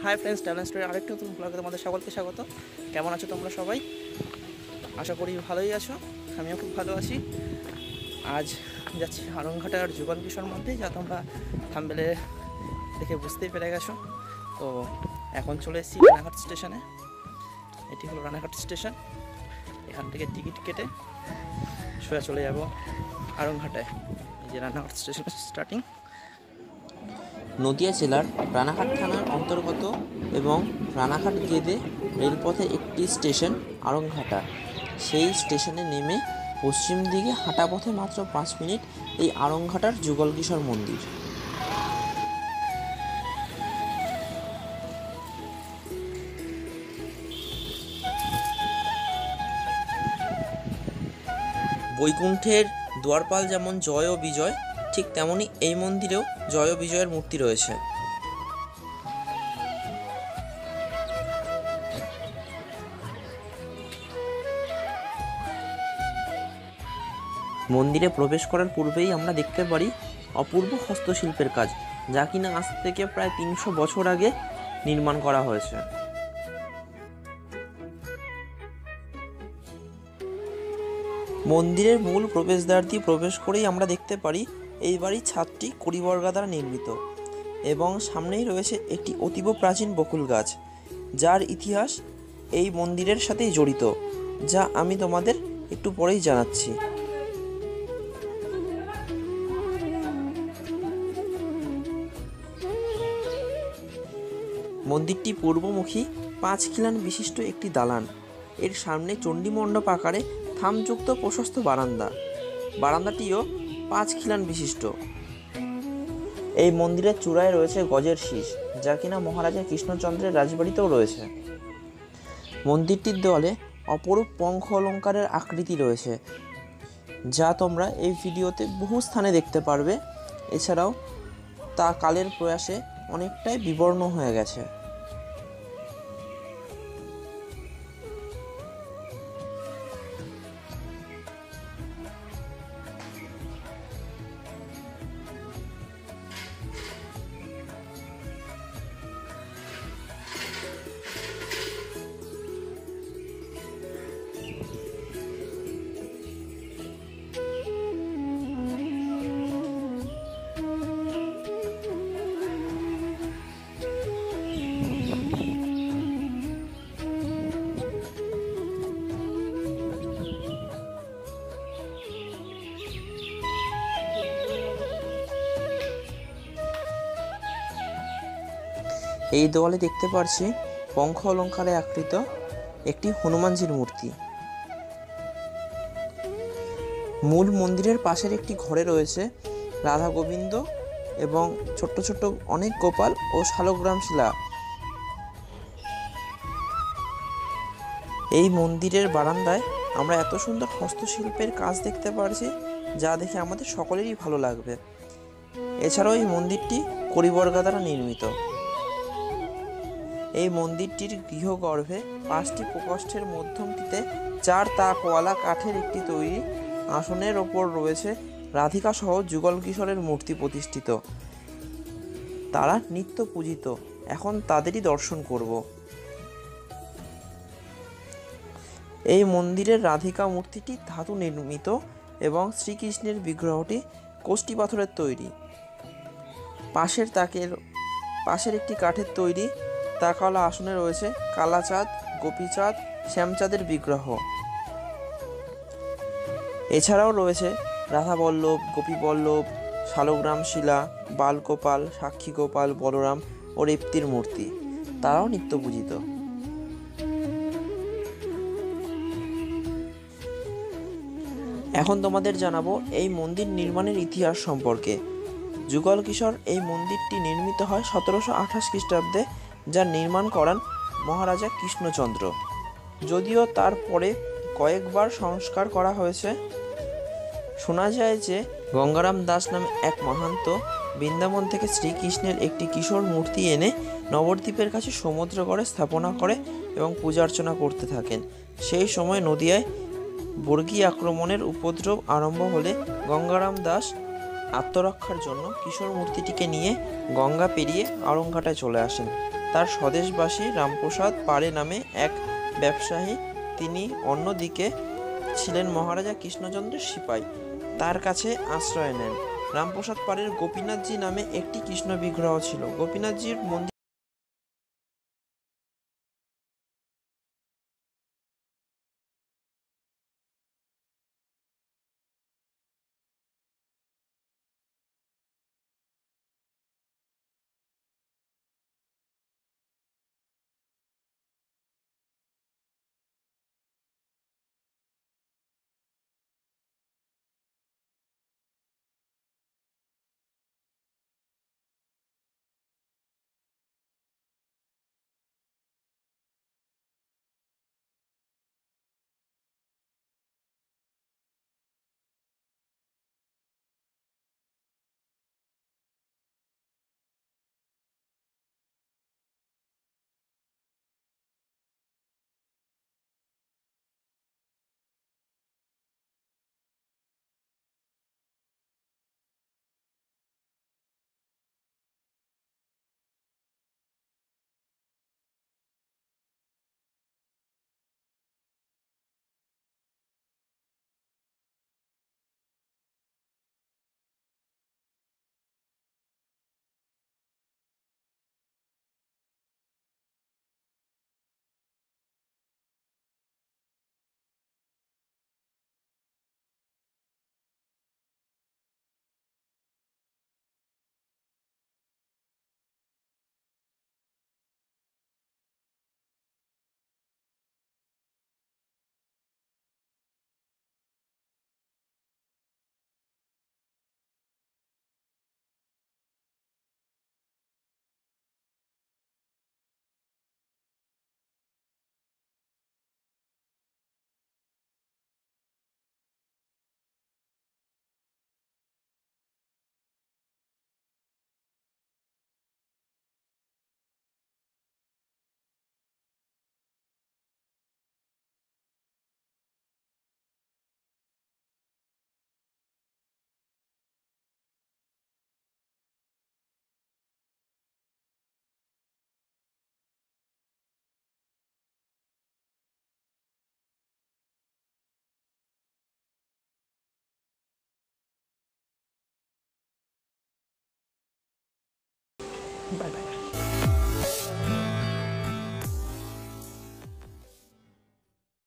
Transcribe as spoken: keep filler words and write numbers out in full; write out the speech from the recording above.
Hi friends, talent story আরেকটা নতুন ব্লগে তোমাদের সকলকে স্বাগত। কেমন আছো তোমরা সবাই? আশা করি ভালোই আছো, আমিও খুব ভালো আছি। আজ যাচ্ছি আরংঘাটার যুগল কিশোর মন্দির, যা তোমরা থাম্বনেলে দেখে বুঝতেই পেরে গেছো। তো এখন চলে এসেছি রানাঘাট স্টেশনে। এটি হলো রানাঘাট স্টেশন। এখান থেকে টিকিট কেটে সোজা চলে যাব আরংঘাটায়। এই যে রানাঘাট স্টেশন স্টার্টিং। নদিয়া জেলার রানাঘাট থানার অন্তর্গত এবং রানাঘাট গেদে রেলপথের একটি স্টেশন আরংঘাটা। সেই স্টেশনে নেমে পশ্চিম দিকে হাঁটা পথে মাত্র পাঁচ মিনিট এই আরংঘাটার যুগল কিশোর মন্দির। বৈকুণ্ঠের দুয়ারপাল যেমন জয় ও বিজয়, ঠিক তেমনই এই মন্দিরেও জয় ও বিজয়ের মূর্তি রয়েছে। মন্দিরে প্রবেশ করার পূর্বেই আমরা দেখতে পারি অপূর্ব হস্তশিল্পের কাজ, যা কিনা আজ থেকে প্রায় তিনশো বছর আগে নির্মাণ করা হয়েছে। মন্দিরের মূল প্রবেশদ্বার দিয়ে প্রবেশ করেই আমরা দেখতে পারি এই বাড়ির ছাদটি কড়িবর্গা দ্বারা নির্মিত এবং সামনেই রয়েছে একটি অতীব প্রাচীন বকুল গাছ, যার ইতিহাস এই মন্দিরের সাথেই জড়িত, যা আমি তোমাদের একটু পরেই জানাচ্ছি। মন্দিরটি পূর্বমুখী পাঁচ খিলান বিশিষ্ট একটি দালান। এর সামনে চণ্ডীমণ্ডপ আকারে থামযুক্ত প্রশস্ত বারান্দা। বারান্দাটিও পাঁচ খিলান বিশিষ্ট। এই মন্দিরের চূড়ায় রয়েছে গজের শীষ, যা কিনা মহারাজা কৃষ্ণচন্দ্রের রাজবাড়িতেও রয়েছে। মন্দিরটির দেওয়ালে অপরূপ পঙ্খ অলঙ্কারের আকৃতি রয়েছে, যা তোমরা এই ভিডিওতে বহু স্থানে দেখতে পারবে। এছাড়াও তা কালের প্রয়াসে অনেকটাই বিবর্ণ হয়ে গেছে। এই দেওয়ালে দেখতে পাচ্ছি পঙ্খ অলঙ্কারে আকৃত একটি হনুমানজির মূর্তি। মূল মন্দিরের পাশের একটি ঘরে রয়েছে রাধা গোবিন্দ এবং ছোট্ট ছোট্ট অনেক গোপাল ও শালগ্রাম শিলা। এই মন্দিরের বারান্দায় আমরা এত সুন্দর হস্তশিল্পের কাজ দেখতে পারছি, যা দেখে আমাদের সকলেরই ভালো লাগবে। এছাড়াও এই মন্দিরটি কড়িবর্গা দ্বারা নির্মিত। এই মন্দিরটির গৃহগর্ভে পাঁচটি প্রকোষ্ঠের মধ্যমটিতে চার তাকওয়ালা কাঠের একটি তৈরি আসনের ওপর রয়েছে রাধিকা সহ যুগল কিশোরের মূর্তি প্রতিষ্ঠিত। তারা নিত্য পূজিত। এখন তাদেরই দর্শন করব। এই মন্দিরের রাধিকা মূর্তিটি ধাতু নির্মিত এবং শ্রীকৃষ্ণের বিগ্রহটি কোষ্টি পাথরের তৈরি। পাশের তাকের পাশের একটি কাঠের তৈরি তাকওয়ালা আসনে রয়েছে কালাচাঁদ, গোপীচাঁদ, শ্যামচাঁদের বিগ্রহ। এছাড়াও রয়েছে রাধাবল্লভ, গোপীবল্লভ, শালগ্রাম শিলা, বালগোপাল, সাক্ষী গোপাল, বলরাম ও রেপ্তির মূর্তি। তারাও নিত্য পূজিত। এখন তোমাদের জানাবো এই মন্দির নির্মাণের ইতিহাস সম্পর্কে। যুগল কিশোর এই মন্দিরটি নির্মিত হয় সতেরোশো আঠাশ খ্রিস্টাব্দে, যা নির্মাণ করান মহারাজা কৃষ্ণচন্দ্র। যদিও তারপরে কয়েকবার সংস্কার করা হয়েছে। শোনা যায় যে গঙ্গারাম দাস নামে এক মহান্ত বৃন্দাবন থেকে শ্রীকৃষ্ণের একটি কিশোর মূর্তি এনে নবদ্বীপের কাছে সমুদ্রগড়ে স্থাপনা করে এবং পূজা অর্চনা করতে থাকেন। সেই সময় নদিয়ায় বর্গী আক্রমণের উপদ্রব আরম্ভ হলে গঙ্গারাম দাস আত্মরক্ষার জন্য কিশোর মূর্তিটিকে নিয়ে গঙ্গা পেরিয়ে আরংঘাটায় চলে আসেন। তার স্বদেশবাসী রামপ্রসাদ পাড়ে নামে এক ব্যবসায়ী। তিনি অন্যদিকে ছিলেন মহারাজা কৃষ্ণচন্দ্রের সিপাই, তার কাছে আশ্রয় নেন। রামপ্রসাদ পাড়ের গোপীনাথজি নামে একটি কৃষ্ণ বিগ্রহ ছিল। গোপীনাথজির মন্দির